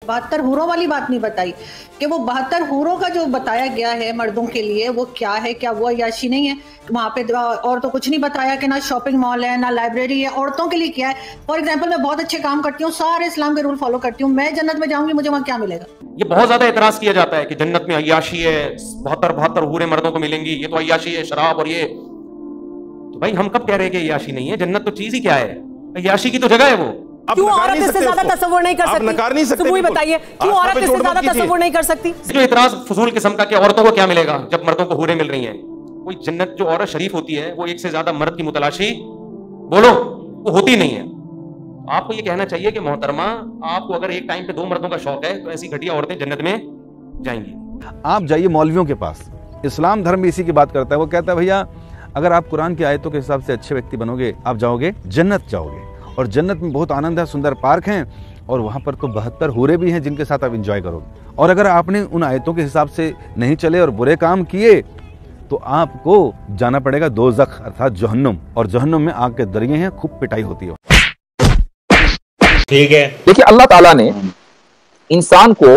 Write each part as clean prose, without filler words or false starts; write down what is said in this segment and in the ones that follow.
72 हूरों वाली बात नहीं बताई कि वो 72 हूरों का जो बताया गया है मर्दों के लिए वो क्या है, क्या वो अय्याशी नहीं है? वहाँ पे और तो कुछ नहीं बताया कि ना शॉपिंग मॉल है ना लाइब्रेरी है। औरतों के लिए क्या है? फॉर एग्जाम्पल मैं बहुत अच्छे काम करती हूँ, सारे इस्लाम के रूल फॉलो करती हूँ, मैं जन्नत में जाऊंगी, मुझे वहाँ क्या मिलेगा? ये बहुत ज्यादा एतराज किया जाता है कि जन्नत में अय्याशी है, 72 हूरें मर्दों को मिलेंगी, ये तो अय्याशी है, शराब और ये। तो भाई हम कब कह रहे हैं कि अय्याशी नहीं है? जन्नत तो चीज ही क्या है, अय्याशी की तो जगह है वो। क्यों औरत इससे ज्यादा तस्वुर नहीं कर सकती? नकार नहीं सकते। तो बताइए क्यों औरत इससे ज्यादा तस्वुर नहीं कर सकती? जो इतराज फजूल किस्म का कि औरतों को क्या मिलेगा जब मर्दों को हूरें मिल रही हैं। कोई जन्नत जो औरत शरीफ होती है वो एक से ज्यादा मर्द की मुतलाशी बोलो वो होती नहीं है। आपको ये कहना चाहिए कि मोहतरमा आपको अगर एक टाइम पे 2 मर्दों का शौक है तो ऐसी घटिया औरतें जन्नत में जाएंगी। आप जाइए मौलवियों के पास, इस्लाम धर्म भी इसी की बात करता है। वो कहता है भैया अगर आप कुरान की आयतों के हिसाब से अच्छे व्यक्ति बनोगे आप जाओगे जन्नत जाओगे, और जन्नत में बहुत आनंद है, सुंदर पार्क हैं और वहां पर तो 72 हूरे भी हैं जिनके साथ आप एंजॉय करोगे। और अगर आपने उन आयतों के हिसाब से नहीं चले और बुरे काम किए तो आपको जाना पड़ेगा दोज़ख अर्थात जहन्नुम, और जहन्नुम में आग के दरिये हैं, खूब पिटाई होती है। ठीक है, देखिए अल्लाह ताला ने इंसान को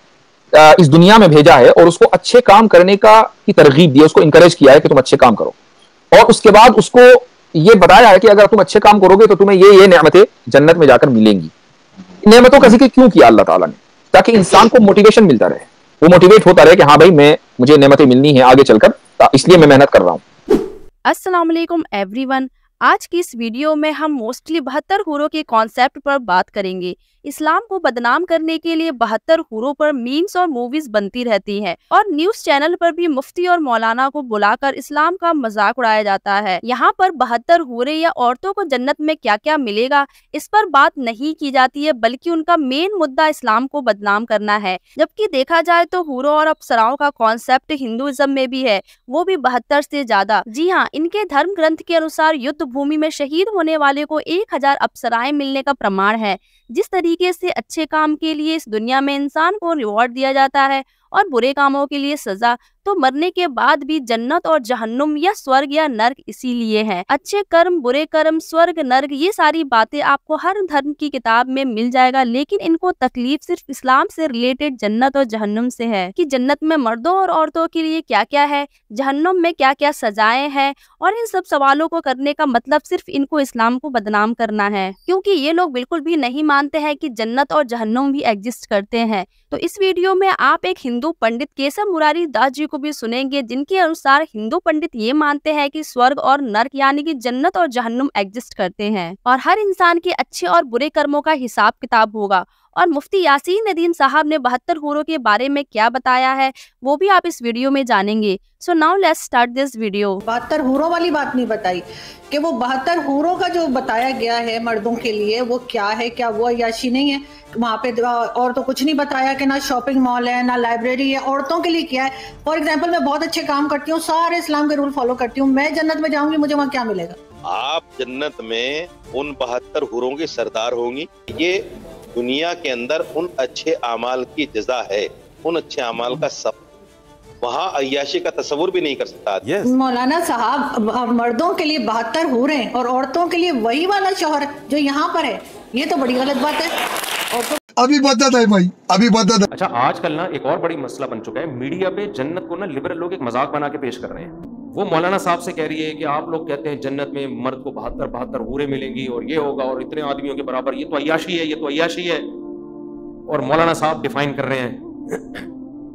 इस दुनिया में भेजा है और उसको अच्छे काम करने की तरगीब दी है, उसको इंकरेज किया है कि तुम अच्छे काम करो, और उसके बाद उसको ये बताया है कि अगर तुम अच्छे काम करोगे तो तुम्हें ये नेमतें जन्नत में जाकर मिलेंगी। नेमतों का जिक्र क्यों किया अल्लाह ताला ने? ताकि इंसान को मोटिवेशन मिलता रहे, वो मोटिवेट होता रहे कि हाँ भाई मुझे नेमतें मिलनी है आगे चलकर, इसलिए मैं मेहनत कर रहा हूँ। अस्सलाम वालेकुम एवरीवन। आज की इस वीडियो में हम मोस्टली 72 हूरों के कॉन्सेप्ट पर बात करेंगे। इस्लाम को बदनाम करने के लिए 72 हूरों पर मीम्स और मूवीज बनती रहती हैं और न्यूज चैनल पर भी मुफ्ती और मौलाना को बुलाकर इस्लाम का मजाक उड़ाया जाता है। यहाँ पर 72 हूरें या औरतों को जन्नत में क्या क्या मिलेगा इस पर बात नहीं की जाती है, बल्कि उनका मेन मुद्दा इस्लाम को बदनाम करना है। जबकि देखा जाए तो हूरों और अप्सराओं का कॉन्सेप्ट हिंदुइज्म में भी है, वो भी 72 से ज्यादा। जी हाँ, इनके धर्म ग्रंथ के अनुसार युद्ध भूमि में शहीद होने वाले को 1000 अप्सराएं मिलने का प्रमाण है। जिस तरीके से अच्छे काम के लिए इस दुनिया में इंसान को रिवॉर्ड दिया जाता है और बुरे कामों के लिए सजा, तो मरने के बाद भी जन्नत और जहन्नुम या स्वर्ग या नर्क इसीलिए है। अच्छे कर्म, बुरे कर्म, स्वर्ग, नर्क, ये सारी बातें आपको हर धर्म की किताब में मिल जाएगा, लेकिन इनको तकलीफ सिर्फ इस्लाम से रिलेटेड जन्नत और जहन्नुम से है कि जन्नत में मर्दों और औरतों के लिए क्या क्या है, जहन्नुम में क्या क्या सजाएं हैं। और इन सब सवालों को करने का मतलब सिर्फ इनको इस्लाम को बदनाम करना है, क्योंकि ये लोग बिल्कुल भी नहीं मानते हैं कि जन्नत और जहन्नुम भी एग्जिस्ट करते हैं। तो इस वीडियो में आप एक हिंदू पंडित केशव मुरारी दास जी को भी सुनेंगे, जिनके अनुसार हिंदू पंडित ये मानते हैं कि स्वर्ग और नर्क यानी कि जन्नत और जहन्नुम एग्जिस्ट करते हैं और हर इंसान के अच्छे और बुरे कर्मों का हिसाब किताब होगा। और मुफ्ती यासीन नदीम साहब ने 72 हूरों के बारे में क्या बताया है वो भी आप इस वीडियो में जानेंगे। So now let's start this video. 72 हूरों वाली बात नहीं बताई कि वो 72 हूरों का जो बताया गया है मर्दों के लिए वो क्या है, क्या वो अय्याशी नहीं है? वहाँ पे और तो कुछ नहीं बताया कि ना शॉपिंग मॉल है ना लाइब्रेरी है। औरतों के लिए क्या है? फॉर एग्जाम्पल मैं बहुत अच्छे काम करती हूँ, सारे इस्लाम के रूल फॉलो करती हूँ, मैं जन्नत में जाऊंगी, मुझे वहाँ क्या मिलेगा? आप जन्नत में उन 72 हूरों की सरदार होंगी। ये दुनिया के अंदर उन अच्छे अमाल की जजा है, उन अच्छे अमाल का सब। वहाँ अय्याशी का तस्वुर भी नहीं कर सकता। मौलाना साहब, मर्दों के लिए 72 हूरें और औरतों के लिए वही वाला शौहर जो यहाँ पर है, ये तो बड़ी गलत बात है। अभी बदत है भाई, अभी बदत है। अच्छा, आजकल ना एक और बड़ी मसला बन चुका है, मीडिया पे जन्नत को ना लिबरल लोग एक मजाक बना के पेश कर रहे हैं। वो मौलाना साहब से कह रही है कि आप लोग कहते हैं जन्नत में मर्द को 72 हूरें मिलेंगी और ये होगा और इतने आदमियों के बराबर, ये तो अय्याशी है, ये तो अय्याशी है। और मौलाना साहब डिफाइन कर रहे हैं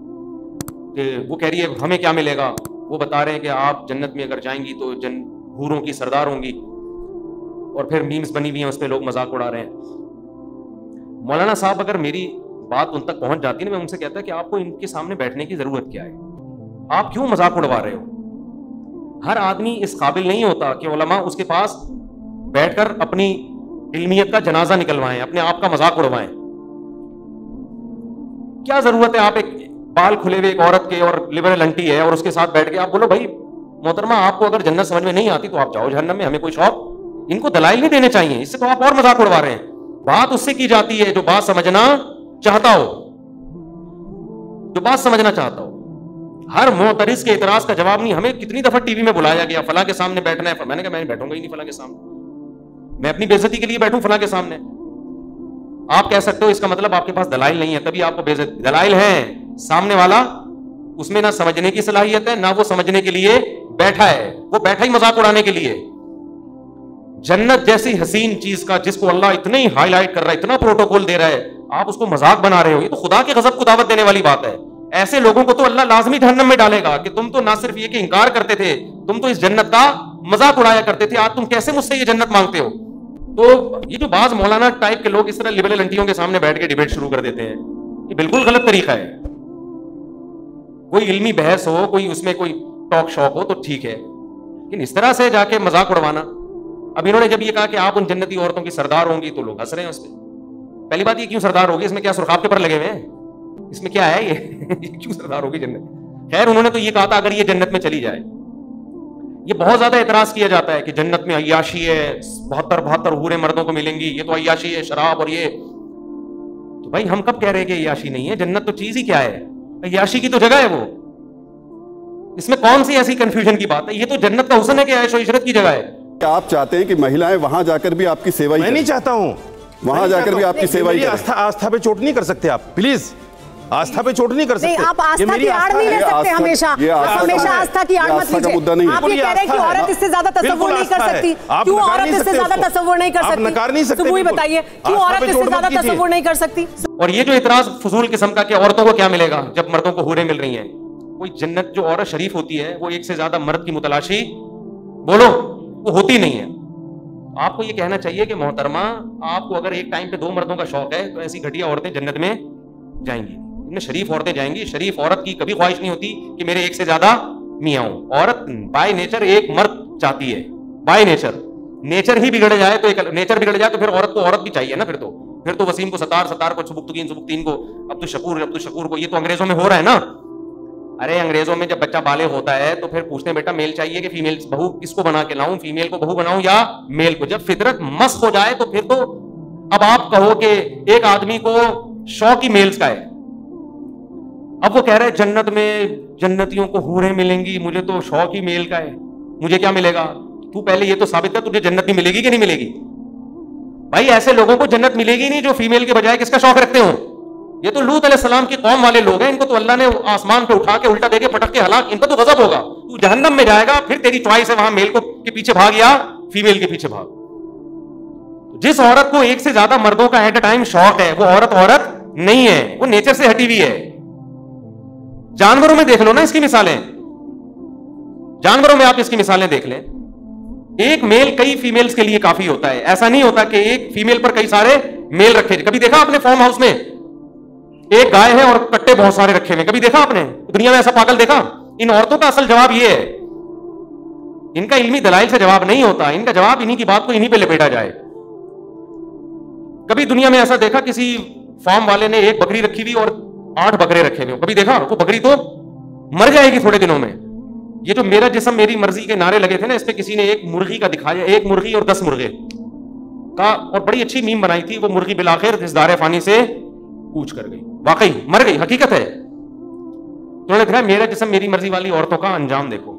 कि वो कह रही है हमें क्या मिलेगा, वो बता रहे हैं कि आप जन्नत में अगर जाएंगी तो हूरों की सरदार होंगी, और फिर मीम्स बनी हुई हैं उस पर लोग मजाक उड़ा रहे हैं। मौलाना साहब अगर मेरी बात उन तक पहुंच जाती है ना, मैं उनसे कहता कि आपको इनके सामने बैठने की जरूरत क्या है, आप क्यों मजाक उड़वा रहे हो? हर आदमी इस काबिल नहीं होता कि उलमा उसके पास बैठकर अपनी इल्मियत का जनाजा निकलवाएं, अपने आप का मजाक उड़वाएं। क्या जरूरत है आप एक बाल खुले हुए एक औरत के और लिबरल अंटी है और उसके साथ बैठ के आप बोलो भाई मोहतरमा आपको अगर जन्नत समझ में नहीं आती तो आप जाओ जहन्नम में, हमें कोई शौक। इनको दलाइल नहीं देने चाहिए, इससे तो आप और मजाक उड़वा रहे हैं। बात उससे की जाती है जो बात समझना चाहता हो, जो बात समझना चाहता हो। हर मोतरिस के इतराज का जवाब नहीं। हमें कितनी दफा टीवी में बुलाया गया फला के सामने बैठना है, मैंने कहा मैं बैठूंगा ही नहीं फला के सामने, मैं अपनी बेइज्जती के लिए बैठूं फला के सामने। आप कह सकते हो इसका मतलब आपके पास दलाइल नहीं है, तभी आपको बेइज्जती। दलाइल है, सामने वाला उसमें ना समझने की सलाहियत है, ना वो समझने के लिए बैठा है, वो बैठा ही मजाक उड़ाने के लिए। जन्नत जैसी हसीन चीज का जिसको अल्लाह इतने ही हाईलाइट कर रहा है, इतना प्रोटोकॉल दे रहा है, आप उसको मजाक बना रहे हो। ये तो खुदा के गजब को दावत देने वाली बात है। ऐसे लोगों को तो अल्लाह लाजमी जहन्नम में डालेगा कि तुम तो ना सिर्फ ये कि इंकार करते थे, तुम तो इस जन्नत का मजाक उड़ाया करते थे, आज तुम कैसे मुझसे ये जन्नत मांगते हो। तो ये जो बाज मौलाना टाइप के लोग इस तरह लिबरल अंटियों के सामने बैठ के डिबेट शुरू कर देते हैं, ये बिल्कुल गलत तरीका है। कोई इल्मी बहस हो, कोई उसमें कोई टॉक शॉक हो तो ठीक है, लेकिन इस तरह से जाके मजाक उड़वाना। अब इन्होंने जब ये कहा कि आप उन जन्नती औरतों की सरदार होंगी तो लोग हंस रहे हैं उस पर। पहली बात, ये क्यों सरदार होगी? इसमें क्या सुर्खाब के पर लगे हुए हैं? इसमें क्या है ये क्यों सरदार होगी जन्नत? खैर, उन्होंने तो ये कहा था अगर ये जन्नत में चली जाए। ये बहुत ज्यादा एतराज किया जाता है कि जन्नत में अय्याशी है, 72 हूरें मर्दों को मिलेंगी, ये तो अय्याशी है, शराब और ये। तो भाई हम कब कह रहे हैं कि अय्याशी नहीं है? जन्नत तो चीज ही क्या है? अय्याशी की तो जगह है वो। इसमें कौन सी ऐसी कंफ्यूजन की बात है? ये तो जन्नत का हुस्न है कि ऐशो इशरत की जगह है। आप चाहते हैं कि महिलाएं वहां जाकर भी आपकी सेवा ही मैं नहीं चाहता हूं, वहां जाकर भी आपकी सेवा ही करें। आस्था पे चोट नहीं कर सकते आप, प्लीज आस्था पे चोट नहीं कर सकते। आप आस्था की आड़ नहीं ले सकते हमेशा। आस्था की आड़ मत लीजिए। आप ये कह रहे हैं कि औरत इससे ज्यादा तसव्वुर नहीं कर सकती। क्यों औरत इससे ज्यादा तसव्वुर नहीं कर सकती? नकार नहीं सकते। सुबह बताइए क्यों औरत इससे ज्यादा तसव्वुर नहीं कर सकती? और ये जो इतराज फजूल किस्म का कि औरतों को क्या मिलेगा जब मर्दों को हूरें मिल रही हैं, कोई जन्नत जो औरत शरीफ होती है वो एक से ज्यादा मर्द की मुतलाशी बोलो वो होती नहीं है। आपको ये कहना चाहिए कि मोहतरमा, आपको अगर एक टाइम पे 2 मर्दों का शौक है तो ऐसी घटिया औरतें जन्नत में जाएंगी, इनमें शरीफ औरतें जाएंगी। शरीफ औरत की कभी ख्वाहिश नहीं होती कि मेरे एक से ज्यादा मियां हो। औरत बाय नेचर एक मर्द चाहती है, बाय नेचर ही बिगड़ जाए तो एक नेचर बिगड़ जाए तो फिर औरत को औरत भी चाहिए ना। फिर तो वसीम को सतार को, सुबुक्तुकीन को, अब्दुल शकूर को। ये तो अंग्रेजों में हो रहा है ना। अरे अंग्रेजों में जब बच्चा बालिग होता है तो फिर पूछते हैं बेटा मेल चाहिए कि फीमेल, बहू किसको बना के लाऊं, फीमेल को बहू बनाऊं या मेल को। जब फितरत मस्त हो जाए तो फिर तो अब आप कहो कि एक आदमी को शौक ही मेल्स का है। अब वो कह रहे हैं जन्नत में जन्नतियों को हूरें मिलेंगी, मुझे तो शौक ही मेल का है, मुझे क्या मिलेगा? तू पहले ये तो साबित कर तुझे जन्नत भी मिलेगी कि नहीं मिलेगी। भाई ऐसे लोगों को जन्नत मिलेगी नहीं जो फीमेल के बजाय किसका शौक रखते हो। ये तो लूत अलैहिस्सलाम की कौम वाले लोग हैं, इनको तो अल्लाह ने आसमान पे उठा के उल्टा देके पटक के हलाक, इनका तो गजब होगा। तू जहन्नम में जाएगा, फिर तेरी चॉइस है वहां मेल को के पीछे भाग या फीमेल के पीछे भाग। जिस औरत को एक से ज्यादा मर्दों का एट अ टाइम शौक है वो औरत नहीं है, वो नेचर से हटी हुई है। जानवरों में देख लो ना इसकी मिसालें, जानवरों में आप इसकी मिसालें देख लें। एक मेल कई फीमेल्स के लिए काफी होता है। ऐसा नहीं होता कि एक फीमेल पर कई सारे मेल रखे। कभी देखा आपने फार्म हाउस में एक गाय है और कट्टे बहुत सारे रखे हुए, कभी देखा आपने? दुनिया में ऐसा पागल देखा? इन औरतों का असल जवाब ये है, इनका इल्मी दलाइल से जवाब नहीं होता, इनका जवाब इन्हीं की बात को इन्हीं पे लपेटा जाए। कभी दुनिया में ऐसा देखा किसी फार्म वाले ने एक बकरी रखी हुई और 8 बकरे रखे हुए? कभी देखा? वो बकरी तो मर जाएगी थोड़े दिनों में। ये जो मेरा जिस्म मेरी मर्जी के नारे लगे थे ना, इस पे किसी ने एक मुर्गी का दिखाया, 1 मुर्गी और 10 मुर्गे का, और बड़ी अच्छी मीम बनाई थी। वो मुर्गी बिलाखिर दिसदारे फानी से कूच कर गई, वाकई मर गई, हकीकत है। तो उन्होंने कहा मेरा जिस्म मेरी मर्जी वाली औरतों का अंजाम देखो।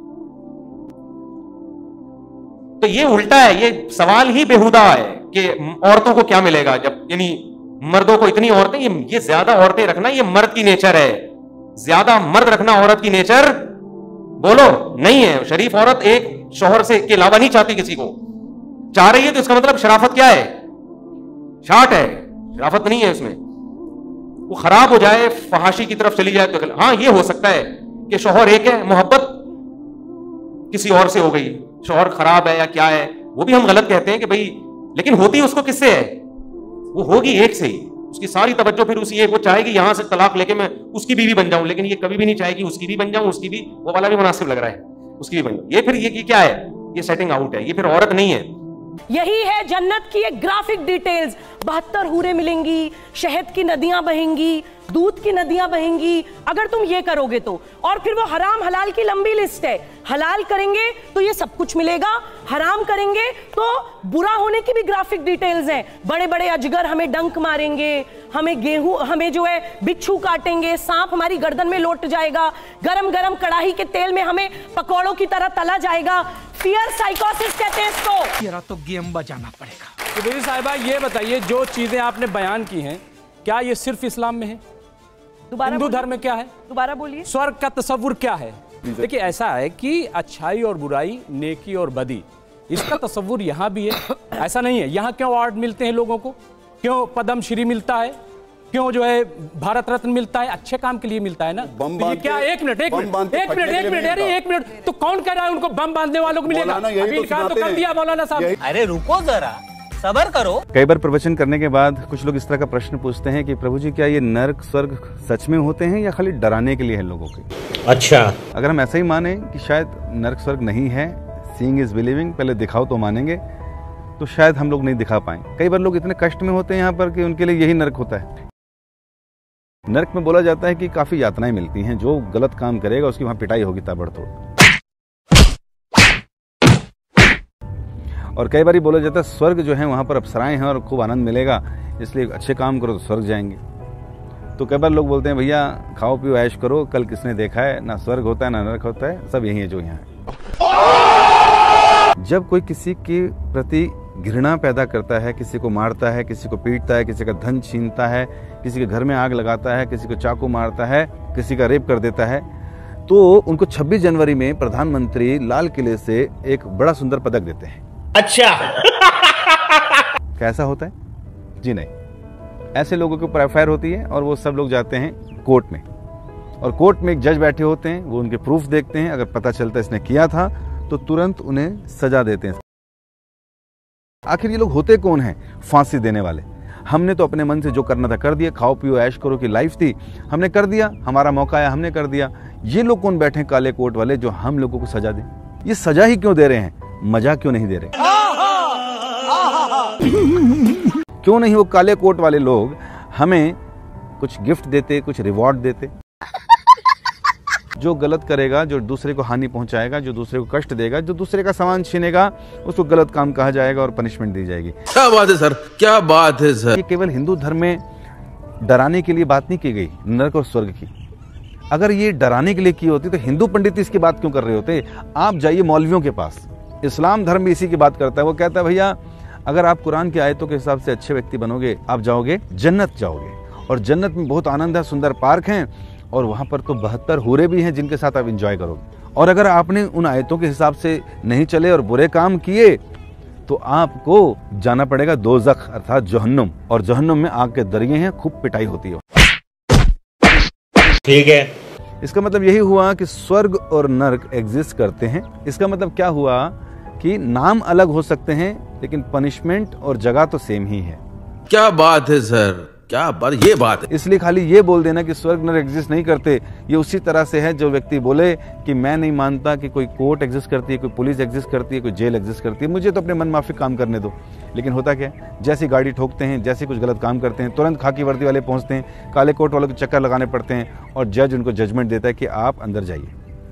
तो ये उल्टा है, ये सवाल ही बेहुदा है कि औरतों को क्या मिलेगा जब, यानी मर्दों को इतनी औरतें, ये ज्यादा औरतें रखना ये मर्द की नेचर है, ज्यादा मर्द रखना औरत की नेचर बोलो नहीं है। शरीफ औरत एक शौहर से के अलावा नहीं चाहती किसी को, चाह रही है तो इसका मतलब शराफत क्या है? शाट है, शराफत नहीं है उसमें। वो खराब हो जाए, फहाशी की तरफ चली जाए तो हाँ ये हो सकता है कि शौहर एक है, मोहब्बत किसी और से हो गई, शौहर खराब है या क्या है, वो भी हम गलत कहते हैं कि भाई, लेकिन होती उसको किससे है? वो होगी एक से ही, उसकी सारी तवज्जो फिर उसी एक, वो चाहेगी यहां से तलाक लेके मैं उसकी बीवी बन जाऊं, लेकिन ये कभी भी नहीं चाहेगी उसकी भी बन जाऊं, उसकी भी, वो वाला भी मुनासिब लग रहा है, उसकी भी बन जाऊं। ये फिर ये क्या है? ये सेटिंग आउट है, ये फिर औरत नहीं है। यही है जन्नत की एक ग्राफिक डिटेल्स। 72 हूरें मिलेंगी, शहद की नदियां बहेंगी, दूध की नदियां बहेंगी, अगर तुम ये करोगे तो। और फिर वो हराम हलाल की लंबी लिस्ट है। हलाल करेंगे तो ये सब कुछ मिलेगा, हराम करेंगे तो बुरा होने की भी ग्राफिक डिटेल्स हैं। बड़े बड़े अजगर हमें डंक मारेंगे, हमें गेहूं, हमें जो है बिच्छू काटेंगे, सांप हमारी गर्दन में लौट जाएगा, गरम गरम कढ़ाई के तेल में हमें पकौड़ों की तरह तला जाएगा। फियर साइकोसिस कहते हैं इसको। तेरा तो गेम बजाना पड़ेगा। तो बेबी साहिबा ये बताइए, जो चीजें आपने बयान की हैं, क्या ये सिर्फ इस्लाम में है? हिंदू धर्म में क्या है? दोबारा बोलिए। स्वर्ग का तस्वुर क्या है? देखिए ऐसा है कि अच्छाई और बुराई, नेकी और बदी, इसका तस्वुर यहाँ भी है। ऐसा नहीं है यहाँ क्यों अवार्ड मिलते हैं लोगों को, क्यों पद्म श्री मिलता है, क्यों जो है भारत रत्न मिलता है? अच्छे काम के लिए मिलता है ना। तो ये क्या, एक मिनट अरे एक मिनट, तो कौन कह रहा है उनको बम बांधने वालों को मिलेगा? अभी इनकार तो कर दिया मौलाना साहब। अरे रुको जरा, सबर करो। कई बार प्रवचन करने के बाद कुछ लोग इस तरह का प्रश्न पूछते हैं कि प्रभु जी क्या ये नर्क स्वर्ग सच में होते हैं या खाली डराने के लिए है लोगों के? अच्छा, अगर हम ऐसा ही माने कि शायद नर्क स्वर्ग नहीं है, सीइंग इज बिलीविंग, पहले दिखाओ तो मानेंगे, तो शायद हम लोग नहीं दिखा पाए। कई बार लोग इतने कष्ट में होते हैं यहाँ पर कि उनके लिए यही नर्क होता है। नर्क में बोला जाता है कि काफी यातनाएं मिलती हैं, जो गलत काम करेगा उसकी वहां पिटाई होगी ताबड़तोड़। और कई बार बोला जाता है स्वर्ग जो है वहां पर अप्सराएं हैं और खूब आनंद मिलेगा, इसलिए अच्छे काम करो तो स्वर्ग जाएंगे। तो कई बार लोग बोलते हैं भैया खाओ पियो ऐश करो, कल किसने देखा है ना स्वर्ग होता है ना नरक होता है, सब यही है जो यहाँ है। जब कोई किसी के प्रति घृणा पैदा करता है, किसी को मारता है, किसी को पीटता है, किसी का धन छीनता है, किसी के घर में आग लगाता है, किसी को चाकू मारता है, किसी का रेप कर देता है, तो उनको 26 जनवरी में प्रधानमंत्री लाल किले से एक बड़ा सुंदर पदक देते हैं। अच्छा कैसा होता है जी? नहीं, ऐसे लोगों के ऊपर एफआईआर होती है और वो सब लोग जाते हैं कोर्ट में, और कोर्ट में एक जज बैठे होते हैं, वो उनके प्रूफ देखते हैं, अगर पता चलता है इसने किया था तो तुरंत उन्हें सजा देते हैं। आखिर ये लोग होते कौन हैं? फांसी देने वाले। हमने तो अपने मन से जो करना था कर दिया, खाओ पियो ऐश करो की लाइफ थी, हमने कर दिया, हमारा मौका आया हमने कर दिया। ये लोग कौन बैठे काले कोट वाले जो हम लोगों को सजा दें? ये सजा ही क्यों दे रहे हैं, मजा क्यों नहीं दे रहे? क्यों नहीं वो काले कोट वाले लोग हमें कुछ गिफ्ट देते, कुछ रिवॉर्ड देते? जो गलत करेगा, जो दूसरे को हानि पहुंचाएगा, जो दूसरे को कष्ट देगा, जो दूसरे का सामान छीनेगा, उसको गलत काम कहा जाएगा और पनिशमेंट दी जाएगी। क्या बात है सर, क्या बात है सर। ये केवल हिंदू धर्म में डराने के लिए बात नहीं की गई नरक और स्वर्ग की। अगर ये डराने के लिए की होती तो हिंदू पंडित इसकी बात क्यों कर रहे होते? आप जाइए मौलवियों के पास, इस्लाम धर्म भी इसी की बात करता है। वो कहता है भैया अगर आप कुरान की आयतों के हिसाब से अच्छे व्यक्ति बनोगे, आप जाओगे जन्नत जाओगे, और जन्नत में बहुत आनंद है, सुंदर पार्क हैं, और वहां पर तो 72 हूरे भी हैं जिनके साथ आप एंजॉय करोगे। और अगर आपने उन आयतों के हिसाब से नहीं चले और बुरे काम किए तो आपको जाना पड़ेगा दोज़ख अर्थात जहन्नुम, और जहन्नुम में आग के दरिये हैं, खूब पिटाई होती है। ठीक है, इसका मतलब यही हुआ कि स्वर्ग और नरक एग्जिस्ट करते हैं। इसका मतलब क्या हुआ कि नाम अलग हो सकते हैं लेकिन पनिशमेंट और जगह तो सेम ही है। क्या बात है सर, क्या बात, ये बात है। इसलिए खाली ये बोल देना कि स्वर्ग नरक एग्जिस्ट नहीं करते, ये उसी तरह से है जो व्यक्ति बोले कि मैं नहीं मानता कि कोई कोर्ट एग्जिस्ट करती है, कोई पुलिस एग्जिस्ट करती है, कोई जेल एग्जिस्ट करती है, मुझे तो अपने मन माफिक काम करने दो। लेकिन होता क्या, जैसी गाड़ी ठोकते हैं, जैसे कुछ गलत काम करते हैं, तुरंत खाकी वर्दी वाले पहुंचते हैं, काले कोट वालों के चक्कर लगाने पड़ते हैं, और जज उनको जजमेंट देता है कि आप अंदर जाइए।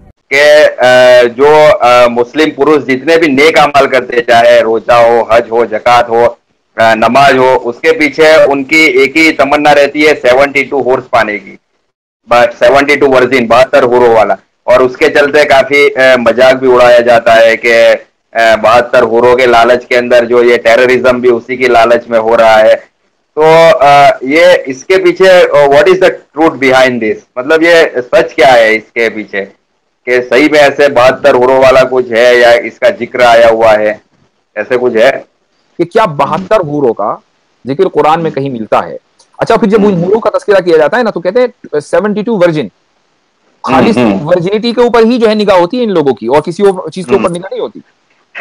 कि जो मुस्लिम पुरुष जितने भी नेक अमल करते, चाहे रोजा हो, हज हो, जकात हो, नमाज हो, उसके पीछे उनकी एक ही तमन्ना रहती है 72 हॉर्स पाने की, बट 72 वर्जिन, 72 हुरों वाला। और उसके चलते काफी मजाक भी उड़ाया जाता है कि 72 हुरों के लालच के अंदर जो ये टेररिज्म भी उसी की लालच में हो रहा है। तो ये इसके पीछे what is the truth behind this, मतलब ये सच क्या है इसके पीछे, कि सही में ऐसे 72 हुरों वाला कुछ है या इसका जिक्र आया हुआ है, ऐसे कुछ है कि क्या 72 हूरों का जिक्र कुरान में कहीं मिलता है? अच्छा, फिर जब उन हूरों का तस्करा किया जाता है ना तो कहते हैं 72 वर्जिन, खाली वर्जिनिटी के ऊपर ही जो है निगाह होती है इन लोगों की, और किसी और चीज के ऊपर निगाह नहीं होती।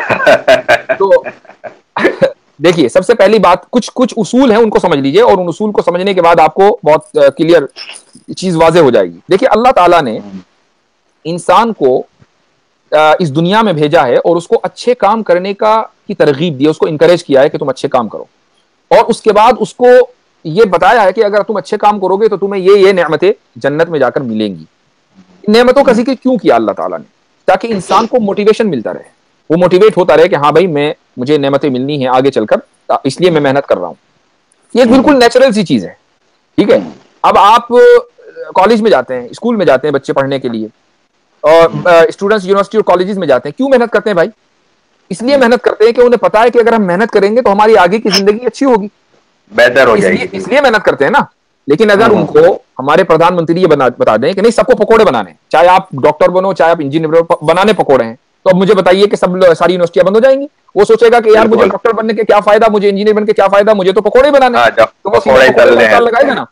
तो देखिए, सबसे पहली बात, कुछ उसूल हैं उनको समझ लीजिए, और उन उसूल को समझने के बाद आपको बहुत क्लियर चीज वाज़ेह हो जाएगी। देखिए, अल्लाह ताला ने इंसान को इस दुनिया में भेजा है और उसको अच्छे काम करने की तरगीब दी है, उसको इनकरेज किया है कि तुम अच्छे काम करो, और उसके बाद उसको ये बताया है कि अगर तुम अच्छे काम करोगे तो तुम्हें ये नेमतें जन्नत में जाकर मिलेंगी। नेमतों का जिक्र क्यों किया अल्लाह ताला ने? ताकि इंसान को मोटिवेशन मिलता रहे, वो मोटिवेट होता रहे कि हाँ भाई मुझे नेमतें मिलनी है आगे चलकर, इसलिए मैं मेहनत कर रहा हूं। ये बिल्कुल नेचुरल सी चीज है, ठीक है। अब आप कॉलेज में जाते हैं, स्कूल में जाते हैं बच्चे पढ़ने के लिए, और स्टूडेंट्स यूनिवर्सिटी और कॉलेजेस में जाते हैं, क्यों मेहनत करते हैं भाई? इसलिए मेहनत करते हैं कि उन्हें पता है कि अगर हम मेहनत करेंगे तो हमारी आगे की जिंदगी अच्छी होगी, बेहतर हो जाएगी, इसलिए मेहनत करते हैं ना। लेकिन अगर उनको हमारे प्रधानमंत्री ये बता दें कि नहीं सबको पकोड़े बनाने, चाहे आप डॉक्टर बनो चाहे आप इंजीनियर बनाने पकोड़े हैं, तो अब मुझे बताइए कि सब सारी यूनिवर्सिटियां बंद हो जाएंगी। वो सोचेगा कि यार मुझे डॉक्टर बनने के क्या फायदा, मुझे इंजीनियर बनने के क्या फायदा, मुझे तो पकोड़े बनाने, तो वो सीधा लगाएगा ना।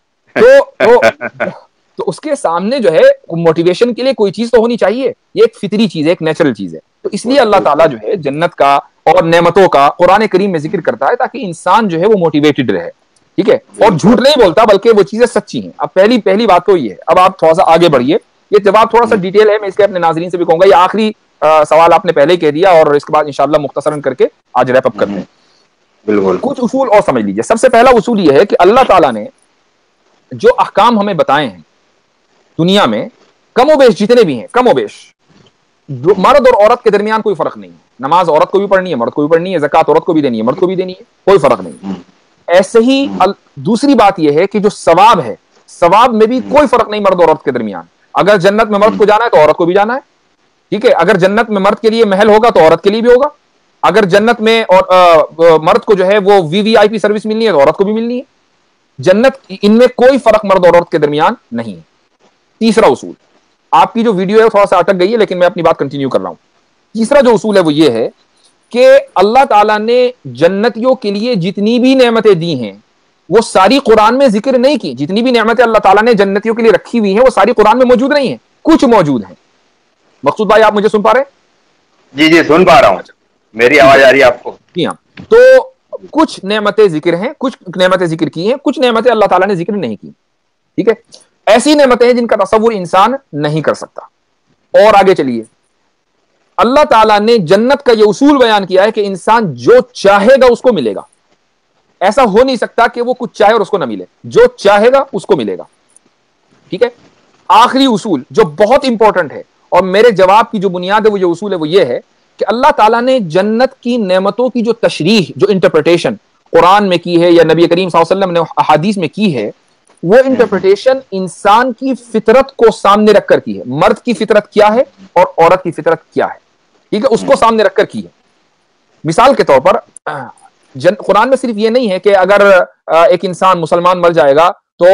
तो उसके सामने जो है मोटिवेशन के लिए कोई चीज तो होनी चाहिए, ये एक फितरी चीज है, एक नेचुरल चीज है। तो इसलिए अल्लाह ताला जो है जन्नत का और नेमतों का कुरान करीम में जिक्र करता है ताकि इंसान जो है वो मोटिवेटेड रहे, ठीक है, और झूठ नहीं बोलता बल्कि वो चीजें सच्ची हैं। अब पहली बात तो ये है। अब आप थोड़ा सा आगे बढ़िए, ये जवाब थोड़ा सा डिटेल है, मैं इसके अपने नाज़रीन से भी कहूंगा। ये आखिरी सवाल आपने पहले ही कह दिया और इसके बाद इंशाअल्लाह मुख्तसरन करके आज रैप अप करते हैं। बिल्कुल, कुछ उसूल और समझ लीजिए। सबसे पहला उसूल ये है कि अल्लाह ताला ने जो अहकाम हमें बताए हैं दुनिया में, कमोबेश जितने भी हैं, कमोबेश मर्द और औरत के दरमियान कोई फर्क नहीं है। नमाज औरत को भी पढ़नी है, मर्द को भी पढ़नी है, ज़कात औरत को भी देनी है, मर्द को भी देनी है, कोई फर्क नहीं। ऐसे ही दूसरी बात यह है कि जो सवाब है, सवाब में भी कोई फर्क नहीं मर्द और औरत के दरमियान। अगर जन्नत में मर्द को जाना है तो औरत को भी जाना है, ठीक है। अगर जन्नत में मर्द के लिए महल होगा तो औरत के लिए भी होगा। अगर जन्नत में और मर्द को जो है वो वीवीआईपी सर्विस मिलनी है तो औरत को भी मिलनी है। जन्नत, इनमें कोई फर्क मर्द और औरत के दरमियान नहीं है। तीसरा उसूल, आपकी जो वीडियो है थोड़ा सा अटक गई है लेकिन मैं अपनी बात कंटिन्यू कर रहा हूं। तीसरा जो उसूल है वो ये है कि अल्लाह ताला ने जन्नतियों के लिए जितनी भी नेमतें दी हैं वो सारी कुरान में जिक्र नहीं की। जितनी भी नेमतें अल्लाह ताला ने जन्नतियों के लिए रखी हुई हैं वो सारी कुरान में मौजूद नहीं है, कुछ मौजूद है। मकसूद भाई आप मुझे सुन पा रहे हैं? जी जी सुन पा रहा हूं, मेरी आवाज आ रही है आपको? जी हाँ। तो कुछ नेमतें जिक्र हैं, कुछ नेमतें जिक्र की हैं, कुछ नेमतें अल्लाह ताला ने जिक्र नहीं की, ठीक है। ऐसी नेमतें हैं जिनका तसव्वुर इंसान नहीं कर सकता। और आगे चलिए, अल्लाह ताला ने जन्नत का यह उसूल बयान किया है कि इंसान जो चाहेगा उसको मिलेगा। ऐसा हो नहीं सकता कि वो कुछ चाहे और उसको ना मिले, जो चाहेगा उसको मिलेगा, ठीक है। आखिरी उसूल जो बहुत इंपॉर्टेंट है और मेरे जवाब की जो बुनियाद है वो जो उसूल है वो ये है कि अल्लाह ताला ने जन्नत की नेमतों की जो तशरीह, जो इंटरप्रिटेशन कुरान में की है या नबी करीम सल्लल्लाहु अलैहि वसल्लम ने अहादीस में की है, वो इंटरप्रिटेशन इंसान की फितरत को सामने रखकर की है। मर्द की फितरत क्या है और औरत की फितरत क्या है, ठीक है, उसको सामने रखकर की है। मिसाल के तौर पर कुरान में सिर्फ ये नहीं है कि अगर एक इंसान मुसलमान मर जाएगा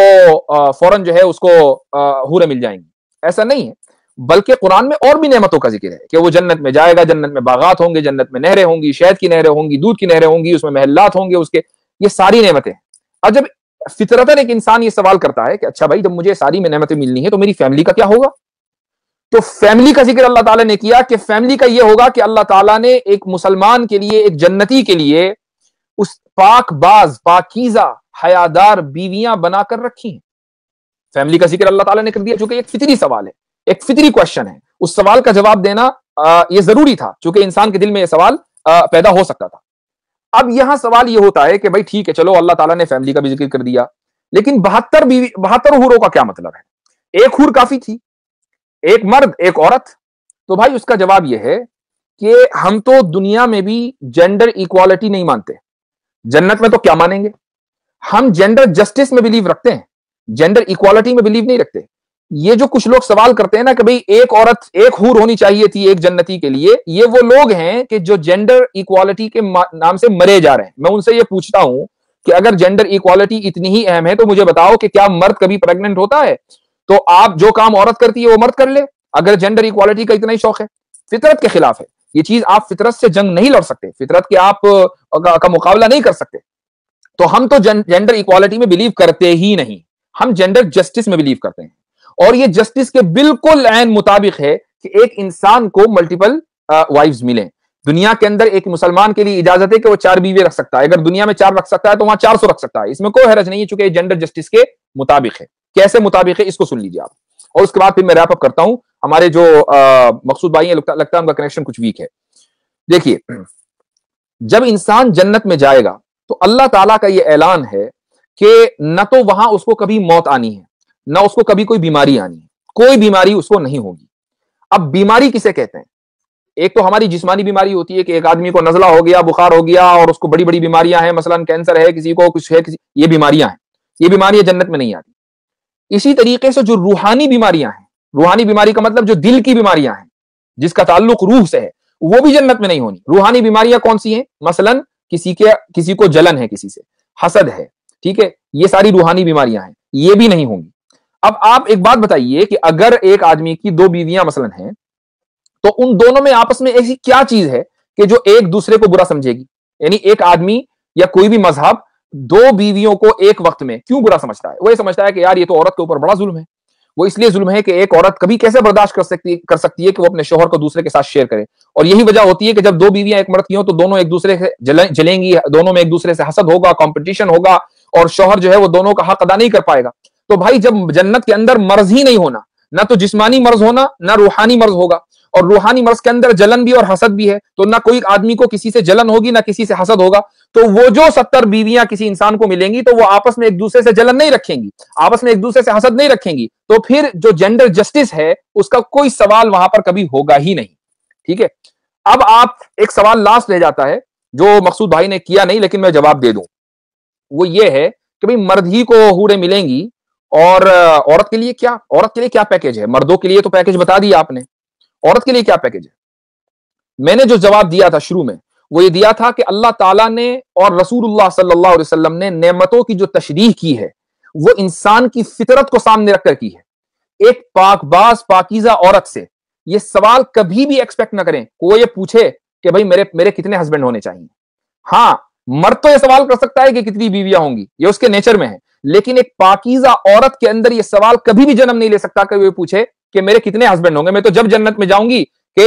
तो फौरन जो है उसको हूरें मिल जाएंगी, ऐसा नहीं है। बल्कि कुरान में और भी नेमतों का जिक्र है कि वो जन्नत में जाएगा, जन्नत में बागात होंगे, जन्नत में नहरें होंगी, शहद की नहरें होंगी, दूध की नहरें होंगी, उसमें महल्लात होंगे उसके, ये सारी नेमतें। अब जब फितरतन एक इंसान ये सवाल करता है कि अच्छा भाई जब मुझे सारी में नेमतें मिलनी है तो मेरी फैमिली का क्या होगा, तो फैमिली का जिक्र अल्लाह ताला ने किया कि फैमिली का ये होगा कि अल्लाह ताला ने एक मुसलमान के लिए, एक जन्नती के लिए उस पाकबाज, पाकीज़ा, हयादार बीवियां बनाकर रखी हैं। फैमिली का जिक्र अल्लाह ताला ने कर दिया, चूंकि एक फितरी सवाल है, एक फितरी क्वेश्चन है। उस सवाल का जवाब देना यह जरूरी था चूंकि इंसान के दिल में यह सवाल पैदा हो सकता था। अब यहां सवाल यह होता है कि भाई ठीक है, चलो अल्लाह ताला ने फैमिली का भी जिक्र कर दिया, लेकिन 72 हूरों का क्या मतलब है? एक हूर काफी थी, एक मर्द एक औरत। तो भाई उसका जवाब यह है कि हम तो दुनिया में भी जेंडर इक्वालिटी नहीं मानते, जन्नत में तो क्या मानेंगे? हम जेंडर जस्टिस में बिलीव रखते हैं, जेंडर इक्वालिटी में बिलीव नहीं रखते। ये जो कुछ लोग सवाल करते हैं ना कि भाई एक औरत एक हूर होनी चाहिए थी एक जन्नती के लिए, ये वो लोग हैं कि जो जेंडर इक्वालिटी के नाम से मरे जा रहे हैं। मैं उनसे ये पूछता हूं कि अगर जेंडर इक्वालिटी इतनी ही अहम है तो मुझे बताओ कि क्या मर्द कभी प्रेग्नेंट होता है? तो आप जो काम औरत करती है वो मर्द कर ले, अगर जेंडर इक्वालिटी का इतना ही शौक है। फितरत के खिलाफ है ये चीज, आप फितरत से जंग नहीं लड़ सकते, फितरत के आप का मुकाबला नहीं कर सकते। तो हम तो जेंडर इक्वालिटी में बिलीव करते ही नहीं, हम जेंडर जस्टिस में बिलीव करते हैं। और ये जस्टिस के बिल्कुल ऐन मुताबिक है कि एक इंसान को मल्टीपल वाइफ्स मिले। दुनिया के अंदर एक मुसलमान के लिए इजाजत है कि वो 4 बीवी रख सकता है, अगर दुनिया में 4 रख सकता है तो वहां 400 रख सकता है, इसमें कोई हरज नहीं है चूंकि जेंडर जस्टिस के मुताबिक है। कैसे मुताबिक है इसको सुन लीजिए आप, और उसके बाद फिर मैं रैप अप करता हूं। हमारे जो मकसूद भाई हैं लगता है उनका कनेक्शन कुछ वीक है। देखिए, जब इंसान जन्नत में जाएगा तो अल्लाह ताला का यह ऐलान है कि न तो वहां उसको कभी मौत आनी है, ना उसको कभी कोई बीमारी आनी है, कोई बीमारी उसको नहीं होगी। अब बीमारी किसे कहते हैं? एक तो हमारी जिस्मानी बीमारी होती है कि एक आदमी को नजला हो गया, बुखार हो गया और उसको बड़ी बड़ी बीमारियां हैं, मसलन कैंसर है, किसी को कुछ है, ये बीमारियां हैं, ये बीमारियां जन्नत में नहीं आती। इसी तरीके से जो रूहानी बीमारियां हैं, रूहानी बीमारी का मतलब जो दिल की बीमारियां हैं, जिसका ताल्लुक रूह से है, वो भी जन्नत में नहीं होनी। रूहानी बीमारियां कौन सी हैं? मसलन किसी को जलन है, किसी से हसद है, ठीक है, ये सारी रूहानी बीमारियां हैं, ये भी नहीं होंगी। अब आप एक बात बताइए कि अगर एक आदमी की 2 बीवियां मसलन हैं, तो उन दोनों में आपस में ऐसी क्या चीज है कि जो एक दूसरे को बुरा समझेगी? यानी एक आदमी या कोई भी मजहब 2 बीवियों को एक वक्त में क्यों बुरा समझता है? वो ये समझता है कि यार ये तो औरत के ऊपर बड़ा जुल्म है। वो इसलिए जुल्म है कि एक औरत कभी कैसे बर्दाश्त कर सकती है कि वो अपने शोहर को दूसरे के साथ शेयर करे। और यही वजह होती है कि जब 2 बीवियां एक मर्द की हो तो दोनों एक दूसरे से जलेंगी, दोनों में एक दूसरे से हसद होगा, कंपटीशन होगा, और शोहर जो है वो दोनों का हक अदा नहीं कर पाएगा। तो भाई जब जन्नत के अंदर मर्ज ही नहीं होना, ना तो जिस्मानी मर्ज होना, ना रूहानी मर्ज होगा, और रूहानी मर्ज के अंदर जलन भी और हसद भी है, तो ना कोई आदमी को किसी से जलन होगी ना किसी से हसद होगा। तो वो जो 70 बीवियां किसी इंसान को मिलेंगी तो वो आपस में एक दूसरे से जलन नहीं रखेंगी, आपस में एक दूसरे से हसद नहीं रखेंगी, तो फिर जो जेंडर जस्टिस है उसका कोई सवाल वहां पर कभी होगा ही नहीं। ठीक है, अब आप एक सवाल लास्ट रह जाता है जो मकसूद भाई ने किया नहीं, लेकिन मैं जवाब दे दूं। वो ये है कि भाई मर्द ही को हूरें मिलेंगी और औरत के लिए क्या? औरत के लिए क्या पैकेज है? मर्दों के लिए तो पैकेज बता दिया आपने, औरत के लिए क्या पैकेज है? मैंने जो जवाब दिया था शुरू में वो ये दिया था कि अल्लाह ताला ने और रसूलुल्लाह सल्लल्लाहु अलैहि वसल्लम ने नेमतों की जो तशरीह की है वो इंसान की फितरत को सामने रखकर की है। एक पाकबाज पाकीज़ा औरत से ये सवाल कभी भी एक्सपेक्ट ना करें वो ये पूछे कि भाई मेरे कितने हस्बैंड होने चाहिए। हाँ, मर्द तो ये सवाल कर सकता है कि कितनी बीवियां होंगी, ये उसके नेचर में है, लेकिन एक पाकीज़ा औरत के अंदर ये सवाल कभी भी जन्म नहीं ले सकता कि वो पूछे कि मेरे कितने हस्बैंड होंगे। मैं तो जब जन्नत में जाऊंगी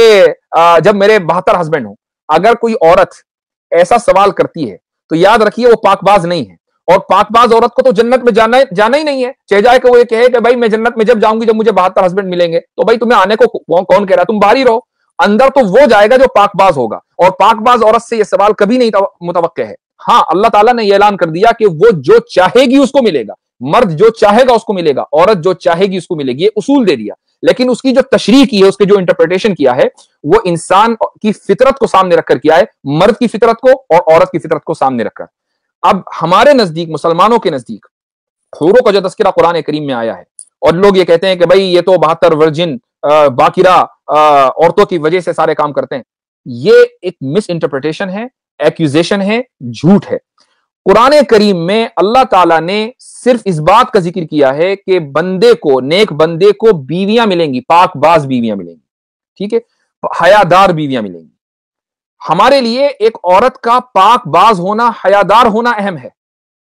कि जब मेरे 72 हस्बैंड हो। अगर कोई औरत ऐसा सवाल करती है तो याद रखिए वो पाकबाज नहीं है, और पाकबाज औरत को तो जन्नत में जाना ही नहीं है। चाहे जाए कि वो ये कहे कि भाई मैं जन्नत में जब जाऊंगी जब मुझे 72 हस्बैंड मिलेंगे, तो भाई तुम्हें आने को कौन कह रहा है? तुम बाहर ही रहो, अंदर तो वो जाएगा जो पाकबाज होगा, और पाकबाज औरत से ये सवाल कभी नहीं मुतवक्के है। हाँ, अल्लाह ताला ने ये ऐलान कर दिया कि वो जो चाहेगी उसको मिलेगा, मर्द जो चाहेगा उसको मिलेगा, औरत जो चाहेगी उसको मिलेगी, ये उसूल दे दिया। लेकिन उसकी जो तशरीह की है, उसके जो इंटरप्रिटेशन किया है वो इंसान की फितरत को सामने रखकर किया है, मर्द की फितरत को और औरत की फितरत को सामने रखकर। अब हमारे नजदीक, मुसलमानों के नजदीक हूरों का जो तस्करा कुरान करीम में आया है, और लोग ये कहते हैं कि भाई ये तो 72 वर्जिन बाकिरा औरतों की वजह से सारे काम करते हैं, ये एक मिस इंटरप्रिटेशन है, एक्यूजेशन है, झूठ है। कुरान करीम में अल्लाह ताला ने सिर्फ इस बात का जिक्र किया है कि बंदे को, नेक बंदे को बीवियां मिलेंगी, पाकबाज बीवियां मिलेंगी, ठीक है, हयादार बीवियां मिलेंगी। हमारे लिए एक औरत का पाकबाज होना, हयादार होना अहम है,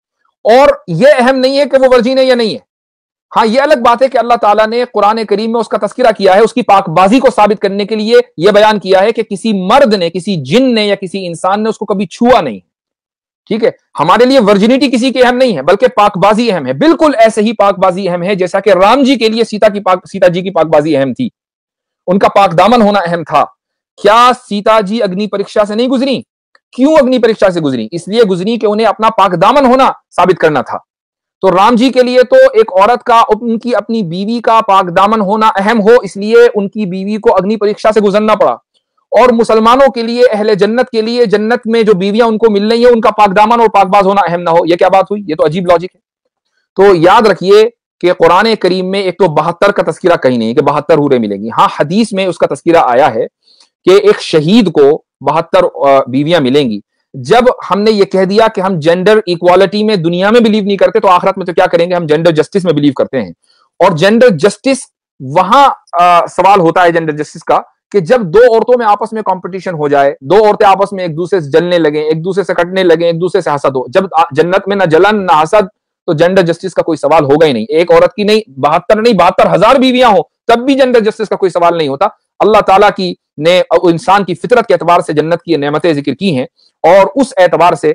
और यह अहम नहीं है कि वो वर्जिन है या नहीं है। हाँ, यह अलग बात है कि अल्लाह ताला ने कुरान करीम में उसका तस्करा किया है, उसकी पाकबाजी को साबित करने के लिए यह बयान किया है कि किसी मर्द ने, किसी जिन ने या किसी इंसान ने उसको कभी छुआ नहीं। ठीक है, हमारे लिए वर्जिनिटी किसी की अहम नहीं है, बल्कि पाकबाजी अहम है। बिल्कुल ऐसे ही पाकबाजी अहम है जैसा कि राम जी के लिए सीता जी की पाकबाजी अहम थी, उनका पाकदामन होना अहम था। क्या सीता जी अग्नि परीक्षा से नहीं गुजरी? क्यों अग्नि परीक्षा से गुजरी? इसलिए गुजरी कि उन्हें अपना पाकदामन होना साबित करना था। तो राम जी के लिए तो एक औरत का, उनकी अपनी बीवी का पाकदामन होना अहम हो, इसलिए उनकी बीवी को अग्नि परीक्षा से गुजरना पड़ा। और मुसलमानों के लिए, अहले जन्नत के लिए, जन्नत में जो बीवियां उनको मिल रही है उनका पाकदामन और पाकबाज होना अहम ना हो, यह क्या बात हुई? ये तो अजीब लॉजिक है। तो याद रखिए कि कुरान करीम में एक तो 72 का तस्करा कहीं नहीं कि 72 हूरें मिलेंगी। हाँ, हदीस में उसका तस्करा आया है कि एक शहीद को 72 बीवियां मिलेंगी। जब हमने ये कह दिया कि हम जेंडर इक्वालिटी में दुनिया में बिलीव नहीं करते, तो आखिरत में तो क्या करेंगे? हम जेंडर जस्टिस में बिलीव करते हैं। और जेंडर जस्टिस वहां सवाल होता है जेंडर जस्टिस का कि जब 2 औरतों में आपस में कंपटीशन हो जाए, 2 औरतें आपस में एक दूसरे से जलने लगे, एक दूसरे से कटने लगे, एक दूसरे से हसद हो। जब जन्नत में ना जलन ना हसद, तो जेंडर जस्टिस का कोई सवाल होगा ही नहीं। एक औरत की नहीं, 72,000 बीवियां हो तब भी जेंडर जस्टिस का कोई सवाल नहीं होता। अल्लाह ताला की ने इंसान की फितरत के एतबार से जन्नत की नेमतें जिक्र की हैं, और उस एतबार से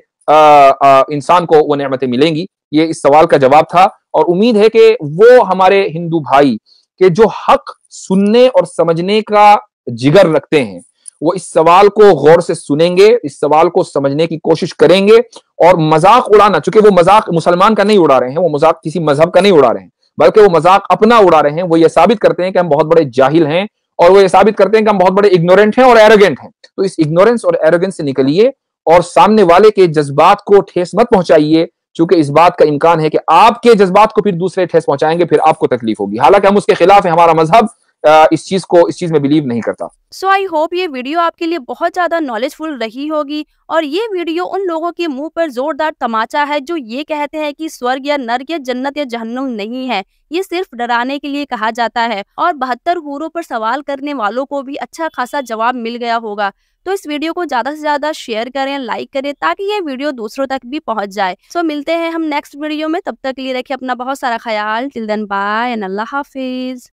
इंसान को वो नेमतें मिलेंगी। ये इस सवाल का जवाब था, और उम्मीद है कि वो हमारे हिंदू भाई के जो हक सुनने और समझने का जिगर रखते हैं वो इस सवाल को गौर से सुनेंगे, इस सवाल को समझने की कोशिश करेंगे, और मजाक उड़ाना, चूंकि वो मजाक मुसलमान का नहीं उड़ा रहे हैं, वो मजाक किसी मजहब का नहीं उड़ा रहे हैं, बल्कि वो मजाक अपना उड़ा रहे हैं। वो ये साबित करते हैं कि हम बहुत बड़े जाहिल हैं, और वो ये साबित करते हैं कि हम बहुत बड़े इग्नोरेंट हैं और एरोगेंट हैं। तो इस इग्नोरेंस और एरोगेंस से निकलिए और सामने वाले के जज्बात को ठेस मत पहुंचाइए, चूंकि इस बात का इम्कान है कि आपके जज्बात को फिर दूसरे ठेस पहुंचाएंगे, फिर आपको तकलीफ होगी। हालांकि हम उसके खिलाफ हैं, हमारा मजहब इस चीज में बिलीव नहीं करता। सो आई होप ये वीडियो आपके लिए बहुत ज्यादा नॉलेजफुल रही होगी और ये वीडियो उन लोगों के मुंह पर जोरदार तमाचा है जो ये कहते हैं कि स्वर्ग या नर्क या जन्नत या जहन्नुम नहीं है। ये सिर्फ डराने के लिए कहा जाता है और 72 हूरों पर सवाल करने वालों को भी अच्छा खासा जवाब मिल गया होगा। तो इस वीडियो को ज्यादा से ज्यादा शेयर करें, लाइक करें ताकि ये वीडियो दूसरों तक भी पहुंच जाए। सो मिलते हैं हम नेक्स्ट वीडियो में, तब तक के लिए रखिए अपना बहुत सारा ख्याल। टिल देन बाय एंड अल्लाह हाफिज।